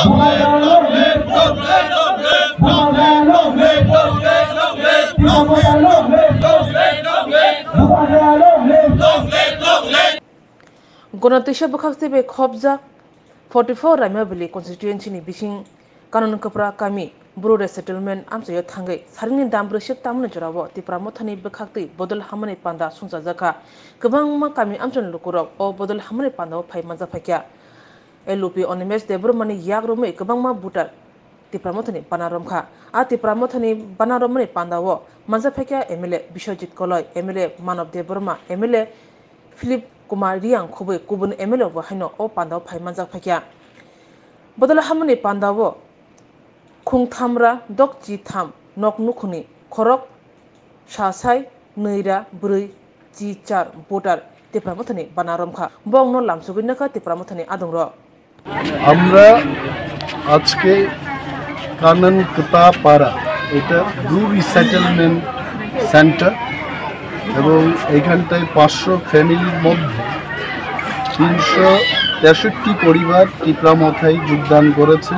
Gondatwisa bukhakte be khobja 44 Raimabili constituency ni bising kanon kapra kami bro resettlement amsayo thangai saringni dambre shek tamne jorabo TIPRA Mothani bukhakte bodol hamane panda sungsa jaka gobangma kami amjon lukurok o bodol hamane panda phai manja phakya LOP onimes debromani yagrome gobangma butar TIPRA Mothani Bana Romkha a TIPRA Mothani Bana Romani pandawo manja phakya MLA Bishojit Koloi MLA Manav Debroma MLA Philip Kumar Riang Khube Kubun MLA Wahino o Pandaw Paimanjak Fakya Bodala Hamani Pandawo Kung Thamra Dok Ji Tham Nok Nukuni Korok Shasai Neira Brui Ji Char Botar TIPRA Mothani Bana Romkha Bong no Lamsuginaka TIPRA Mothani Adungro Amra Ajke Kanan Kutapara Eta Blue Resettlement Center এবং এইখানটায় 500 ফ্যামিলির মধ্যে 363 পরিবার টিপরা মথায় যোগদান করেছে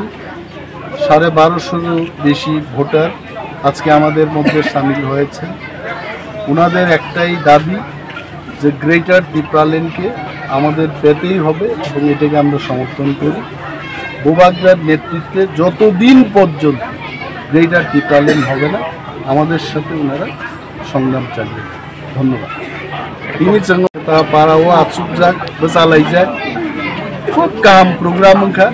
1250 বেশি voter আজকে আমাদের মধ্যে শামিল হয়েছে ওনাদের একটাই দাবি যে গ্রেটার টিপরাল্যান্ডকে আমাদের পেতেই হবে এবং এটাকে আমরা সমর্থন করি বোবাগরার নেতৃত্বে যতদিন পর্যন্ত গ্রেটার টিপরাল্যান্ড হবে না আমাদের সাথে ওনারা সংগ্রাম চালিয়ে ধন্যবাদ তিনি জঙ্গতা পারাও আচুকজাক বসালাইজাক খুব কাম প্রোগ্রাম খা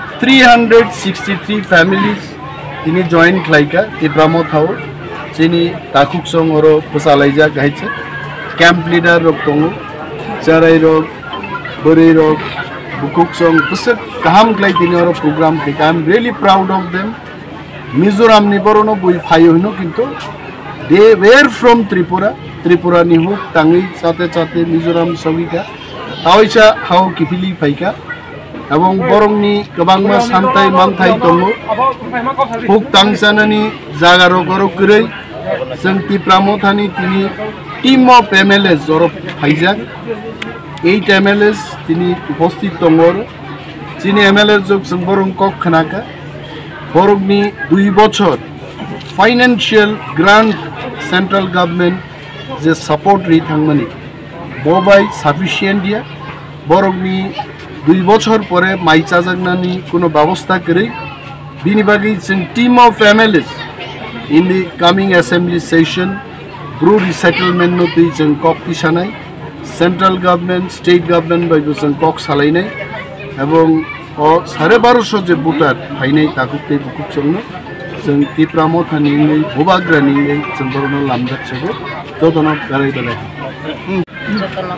363 ফ্যামিলিজ তিনি জয়েন খাইকা টিপরা মথাও যিনি তাকুক সং ওর বসালাইজাক গাইছে ক্যাম্প লিডার রক দङ চারাই রক বরেই রক বুকুক সং বসে কাম খাই তিনি ওর প্রোগ্রাম কে I am really proud of them Mizoram নি বরনো বই ফাই হইনো কিন্তু they were from Tripura ni huk tangi sate Mizoram sogika taoisa hau kipili phaika ebong borong ni gobangma samtai manthai tongo huk tangsanani jagaro gorok grei जों TIPRA Mothani tini team of MLAs jorop phaijak 8 MLAs tini উপস্থিত dongor chini MLAs jok जों borong kok khanaka borong ni 2 বছর financial grant central government যে support রি থাকমানি Bobai sufficient দিয়া বরংনি 2 বছর পরে মাইচা জাগনানি কোনো ব্যবস্থা করে বিনিবাগি जों team of MLAs in the coming assembly session Bru resettlement নতি जों কক তিসানাই সেন্ট্রাল গভর্নমেন্ট স্টেট গভর্নমেন্ট বাইবো जों কক সালাইনাই এবং 1250 যে ভোটার ফাইনাই তাকুতে বুকুক জন্য जों TIPRA Mothani ni bobagrani ni जों बरनो लामजाक छगो जदनो गारै दले जदनो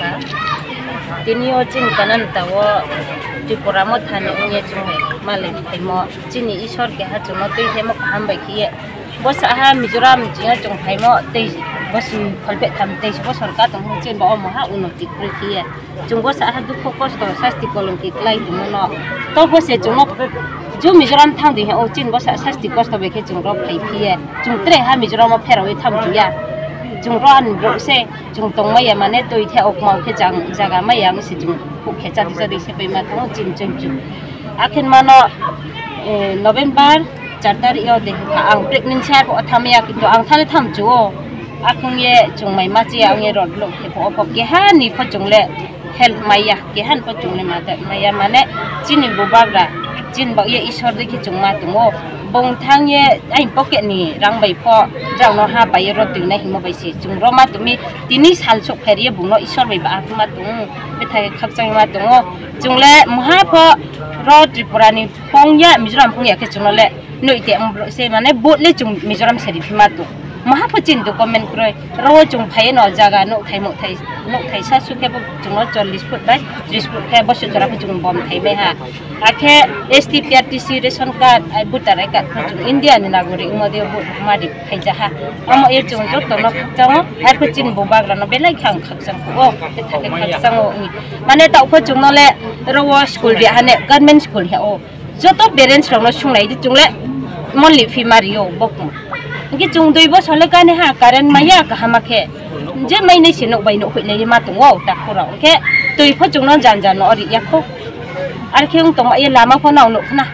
तिनी ओ चिन कानन तावो TIPRA Mothani उnye जुमे माले थैमो चिनी ईश्वर के हाचनो दै थैमो हामबाय खिये बस आहा मिजोराम जिया जों थैमो दै बस फलबे थाम दै सरकार दं चिन बो महा उन्नति खिये जों बस आहा दुख कष्ट शास्ति कलंकि क्लाइ दमनो तो बसे जों जो मिजोराम थांदि हे ओ चिन बस शास्ति कष्ट बेखे जों र फैफिये जों त्रे हा मिजोराम फेरावै थामजुया जों रन ब्रसे जों तंगमाया माने तोय थे अकमाव के जागा माया से जों फुखे जादि जादि से बेमा तो चिन चिन आखिन मानो नवेम्बर 4 तारिख याव दे आं प्रेगनेन्सी आ थामया किन्तु आं थाले थामजो आखिन ये जों माइ माची आं ये रड लो के फो के हा नि फजोंले हेल्थ माया के हान फजोंले माया माने चिनि बुबाग्रा जिन बा ये ईश्वर देखि जुमा दङो बंथां ये आइ पकेट नि रां बायफो जावनो हा बाय रतिना हिमो बायसि जुं रमा तुमि तिनि साल सक फेरिए बुनो ईश्वर बायबा आत्मा दङ बेथाय खाकजाय मा दङ जुंले महाफ र त्रिपुरा नि फंया मिजोराम फंया के जुनले नइते से माने बोटले जुं मिजोराम सेरि फिमा दङ महापचिन दो कमेन्ट क्रय रो जुं फाय न जागा न थाय सा सुखे जुं 40 फुट बाय 30 फुट के बस जरा जुं बम थायबाय हा आखे STPRTC रेशन कार्ड आइ भोटार कार्ड जुं इंडिया नि नागरिक मदे भोट मादि फायजा हा अम ए जुं जत न खाजाव आइ पचिन बो बाग्रा न बेलाय खां खाजों ओ बे थाके खाजों माने तावफो जुं नले रो स्कुल रि हाने गभर्नमेंट स्कुल हे ओ जत पेरेंट्स रनो सुंनाय दि जुंले मनलि फि मारियो बकु कि जों 2 बोसोर गाने हा कारेन्ट माया गाहामाखे जे माइनै से नक बायनो होइनै मा दङ दाखुराव के दै फोजोंनो जानजानो अरि याखौ आरो के उं दङ ए Lama फोनाव नखना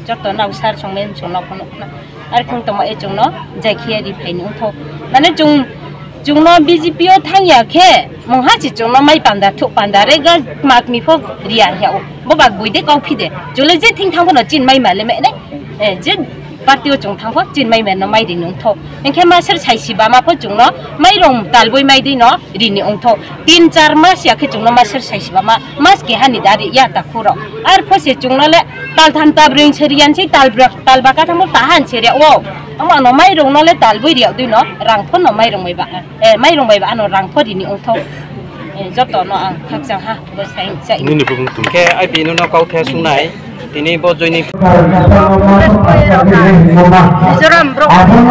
joto nau sar chongmen chungno kono na ar khung to ma e chungno jakhia ri phaini untho nane chungno BJP o thangya khe mongha chi chungno mai panda thu panda re ga mak mi pho ria ya bo bak buide kau phi de jole je thing thang no chin mai ma le me ne e je party o chung thang pho chin mai me no mai ri nung tho engkhe ma ser chai si ba ma pho chungno mai rong talboi mai di no ri ni ong tho 3-4 mas ya khe chungno ma ser chai si ba ma mas ke hani dari ya ta khuro ar pho se chungno le tal tham ta bring cherian sei tal ba ka thamo ta han cheria o ama no mai rong no le talboi ri du no rang pho no mai rong mai ba mai rong mai ba no rang pho ri ni ong tho joto no ang khak sang ha bo sai sai ni pung tum ke ai pi no kau the sung nai tini bo joini Mizoram bro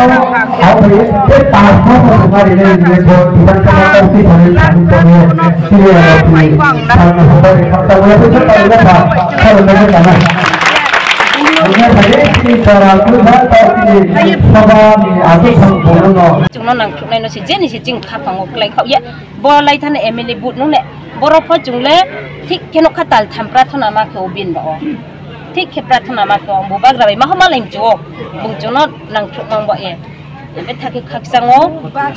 chúng nó nặng này nó sẽ chết thì sẽ chinh khắp phòng một lại khẩu vậy bo lại thằng này em lấy bút nó nè bo rồi phơi chúng lấy thích cái nó khát tal tham pratana mà khẩu biên đó thích cái pratana mà khẩu bố bác rồi mà không mà làm chỗ bụng chúng nó nặng chụp ngang vậy em biết thằng cái khắc sang ó